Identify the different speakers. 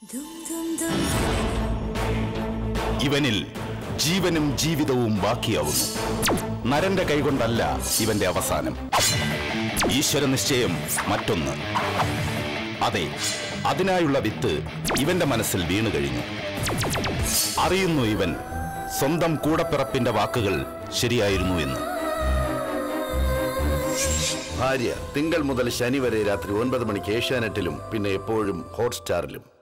Speaker 1: ഇവനിൽ ജീവനും ജീവിതവും ബാക്കിയാവുന്നു. നരന്റെ കൈകൊണ്ടല്ല ഇവന്റെ അവസാനം. ഈശ്വര നിശ്ചയം മറ്റൊന്ന്. അതെ, അതിനായുള്ള വിത്ത് ഇവന്റെ മനസ്സിൽ വീണു കഴിഞ്ഞു. അറിയുന്നു ഇവൻ സ്വന്തം കൂടപ്പിറപ്പിന്റെ വാക്കുകൾ ശരിയായിരുന്നു എന്ന്.
Speaker 2: ഭാര്യ തിങ്കൾ മുതൽ ശനി വരെ രാത്രി 9 മണിക്ക് ഏഷ്യാനെറ്റിലും പിന്നെ എപ്പോഴും ഹോട്ട്സ്റ്റാറിലും.